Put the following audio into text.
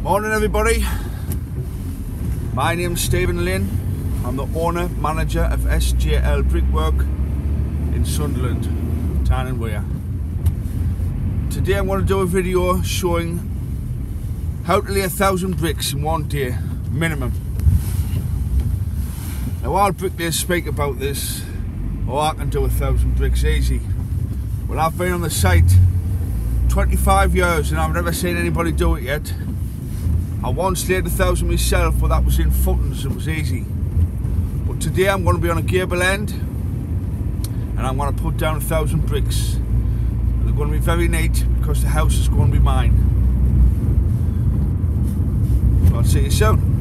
Morning everybody, my name's Stephen Lynn. I'm the owner manager of SJL Brickwork in Sunderland, Tyne and Wear. Today I'm going to do a video showing how to lay 1,000 bricks in one day minimum. Now all bricklayers speak about this, oh I can do 1,000 bricks easy. Well, I've been on the site 25 years and I've never seen anybody do it yet. I once laid 1,000 myself, but that was in footings, it was easy. But today I'm going to be on a gable end and I'm going to put down 1,000 bricks. And they're going to be very neat because the house is going to be mine. So I'll see you soon.